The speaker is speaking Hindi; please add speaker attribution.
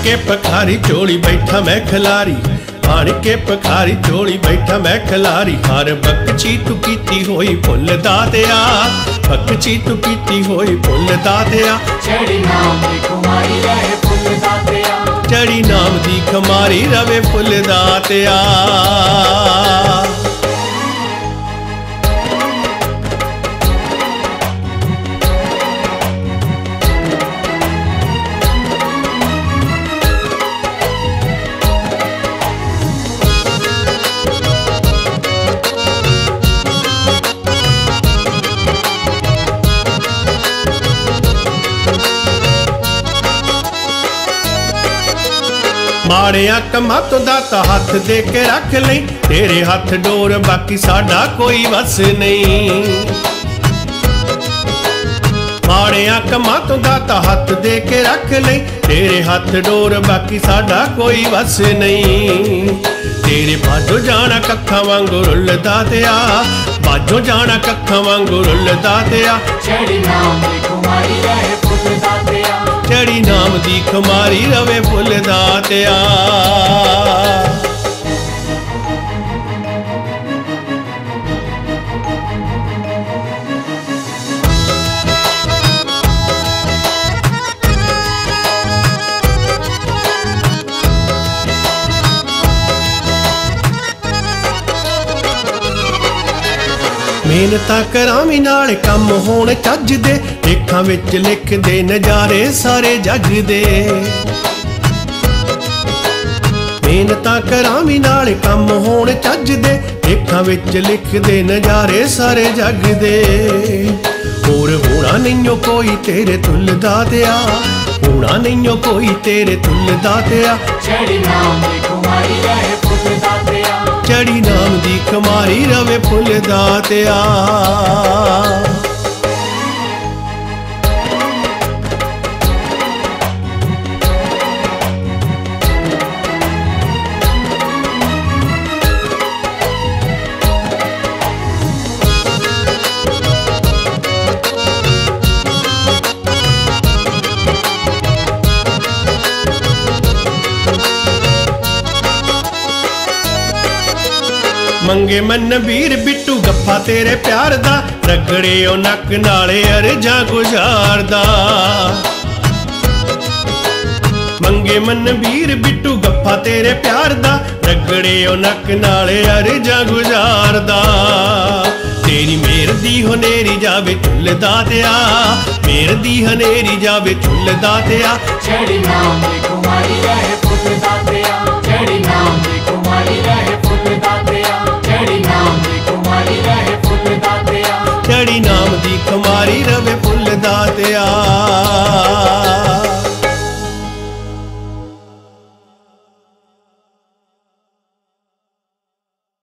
Speaker 1: के पखारी चोली बैठा मैं खिलारी, आन के पखारी चोली बैठा मैं खिलारी। हर बख्शी तू कीती होई फुल दातिया, बख्शी तू कीती होई फुल दातिया।
Speaker 2: चढ़ी नाम दी खुमारी रहे फुल दातिया,
Speaker 1: चढ़ी नाम दी खुमारी रवे फुल दातिया। माड़िया कमां तो दाता हाथ दे के रख लई, तेरे हाथ डोर बाकी साडा कोई वस नहीं। माड़िया कमां तो दाता हाथ दे के रख लई, तेरे हाथ डोर बाकी साडा कोई वस नहीं। तेरे बाजो जाना कक्खा वांगू रुलदा दिया, बाजो जाना कक्खा वांगू रुलदा दिया।
Speaker 2: चढ़ी नाम दी खुमारी रहे फुल दातिया,
Speaker 1: चढ़ी नाम दी खुमारी रवे फुल दातिया। मेहनतां करावी नाल कम होण चज दे, लेखां विच लिख दे नज़ारे सारे जग दे। मेहनतां करावी नाल कम होण चज दे, लेखां विच लिख दे नज़ारे सारे जग दे। होर होना नहीं कोई तेरे तुल दातिया, होना नहीं कोई तेरे तुल दातिया।
Speaker 2: चढ़ी नाम दी खुमारी रहे फुल दातिया,
Speaker 1: चढ़ी नाम दी खुमारी रवे फुल दातिया। मंगे मन वीर बिट्टू गप्फा तेरे प्यार दा, रगड़े ओ नक नाले अरजा गुजारदा। मंगे मन वीर बिट्टू गप्फा तेरे प्यार दा, रगड़े ओ नक नाले अरजा गुजारदा। तेरी मेर दी हनेरी जावे चुल दातिया, मेर दी हनेरी जावे चुल दातिया।
Speaker 2: चढ़ी नाम दी